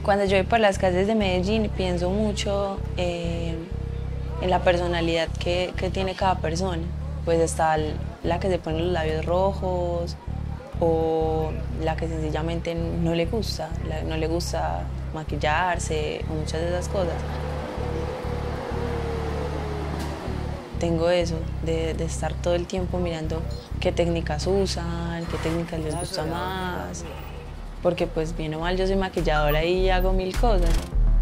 Cuando yo voy por las calles de Medellín pienso mucho en la personalidad que tiene cada persona. Pues está la que se pone los labios rojos o la que sencillamente no le gusta, no le gusta maquillarse o muchas de esas cosas. Tengo eso, de estar todo el tiempo mirando qué técnicas usan, qué técnicas les gusta más, porque pues bien o mal yo soy maquilladora y hago mil cosas.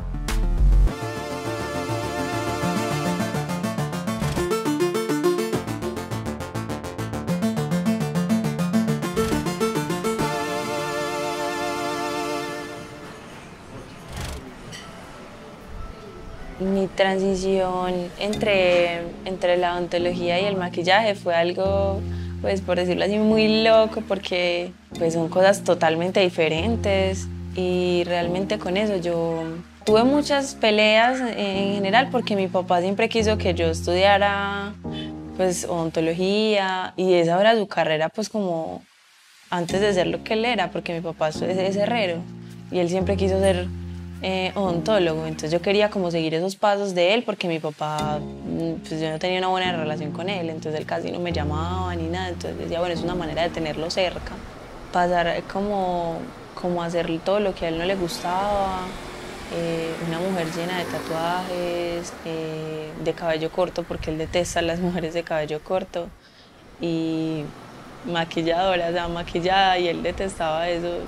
Mi transición entre la odontología y el maquillaje fue algo, pues por decirlo así, muy loco porque pues son cosas totalmente diferentes y realmente con eso yo tuve muchas peleas en general porque mi papá siempre quiso que yo estudiara pues odontología y esa era su carrera pues como antes de ser lo que él era porque mi papá es herrero y él siempre quiso ser odontólogo, entonces yo quería como seguir esos pasos de él porque mi papá, pues yo no tenía una buena relación con él, entonces él casi no me llamaba ni nada, entonces decía, bueno, es una manera de tenerlo cerca, pasar como a hacer todo lo que a él no le gustaba, una mujer llena de tatuajes, de cabello corto porque él detesta a las mujeres de cabello corto y maquilladora, o sea, maquillada y él detestaba eso.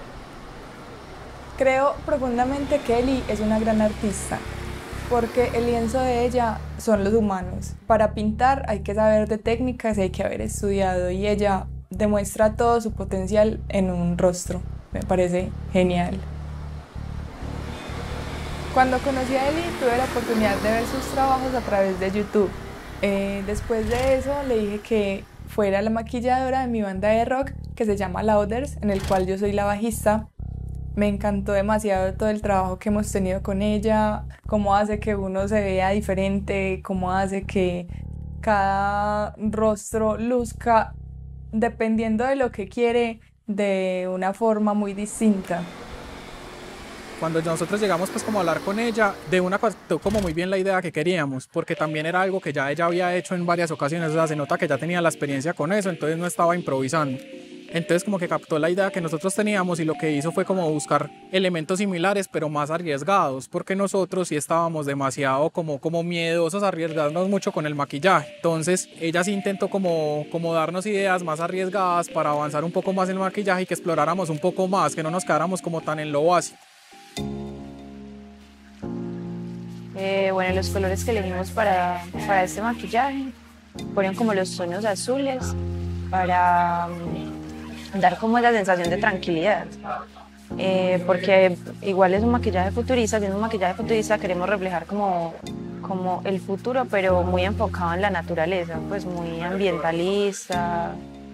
Creo profundamente que Eli es una gran artista, porque el lienzo de ella son los humanos. Para pintar hay que saber de técnicas y hay que haber estudiado, y ella demuestra todo su potencial en un rostro. Me parece genial. Cuando conocí a Eli tuve la oportunidad de ver sus trabajos a través de YouTube. Después de eso le dije que fuera la maquilladora de mi banda de rock que se llama Louders, en el cual yo soy la bajista. Me encantó demasiado todo el trabajo que hemos tenido con ella, cómo hace que uno se vea diferente, cómo hace que cada rostro luzca, dependiendo de lo que quiere, de una forma muy distinta. Cuando nosotros llegamos pues como a hablar con ella, de una captó como muy bien la idea que queríamos, porque también era algo que ya ella había hecho en varias ocasiones, o sea, se nota que ya tenía la experiencia con eso, entonces no estaba improvisando. Entonces como que captó la idea que nosotros teníamos y lo que hizo fue como buscar elementos similares pero más arriesgados, porque nosotros sí estábamos demasiado como miedosos a arriesgarnos mucho con el maquillaje. Entonces ella sí intentó como darnos ideas más arriesgadas para avanzar un poco más en el maquillaje y que exploráramos un poco más, que no nos quedáramos como tan en lo básico. Bueno, los colores que elegimos para este maquillaje fueron como los tonos azules para dar como esa sensación de tranquilidad. Porque igual es un maquillaje futurista, siendo un maquillaje futurista queremos reflejar como el futuro, pero muy enfocado en la naturaleza, pues muy ambientalista.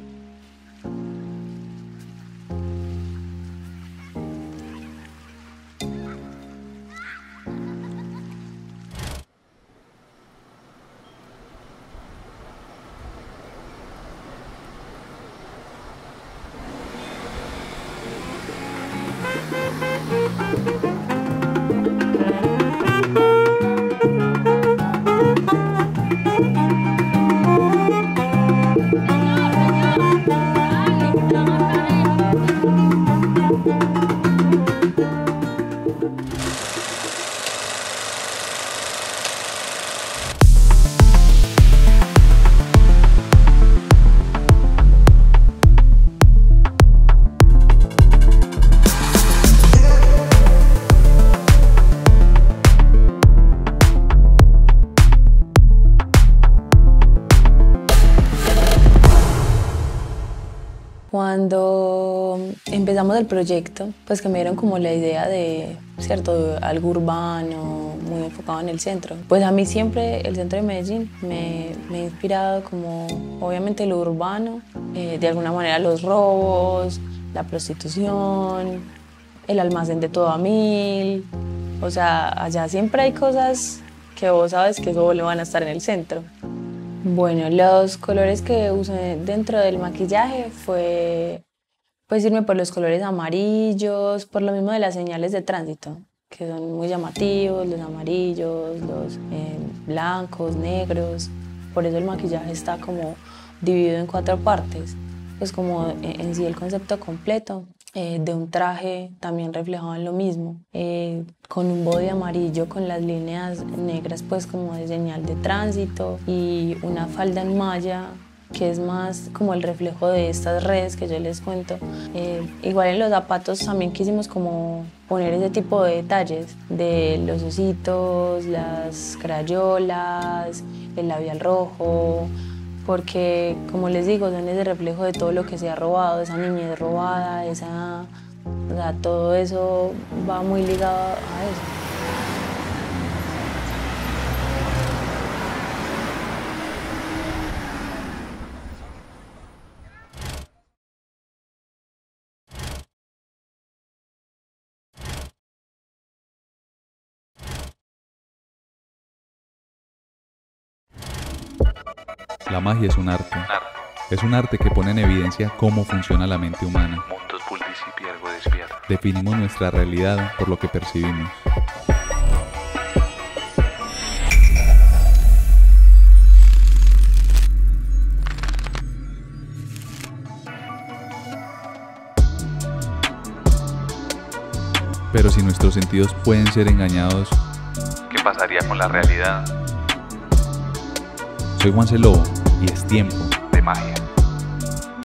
Cuando empezamos el proyecto, pues que me dieron como la idea de, cierto, algo urbano, muy enfocado en el centro. Pues a mí siempre el centro de Medellín me ha inspirado como, obviamente, lo urbano, de alguna manera los robos, la prostitución, el almacén de todo a mil. O sea, allá siempre hay cosas que vos sabes que solo van a estar en el centro. Bueno, los colores que usé dentro del maquillaje pues irme por los colores amarillos, por lo mismo de las señales de tránsito, que son muy llamativos, los amarillos, los blancos, negros. Por eso el maquillaje está como dividido en 4 partes, pues como en sí el concepto completo de un traje también reflejado en lo mismo, con un body amarillo con las líneas negras pues como de señal de tránsito y una falda en malla que es más como el reflejo de estas redes que yo les cuento. Igual en los zapatos también quisimos como poner ese tipo de detalles de los ositos, las crayolas, el labial rojo, porque como les digo son ese reflejo de todo lo que se ha robado, esa niñez robada, o sea, todo eso va muy ligado a eso. La magia es un arte. Es un arte que pone en evidencia cómo funciona la mente humana. Definimos nuestra realidad por lo que percibimos. Pero si nuestros sentidos pueden ser engañados, ¿qué pasaría con la realidad? Soy Juan C. Lobo y es tiempo de magia.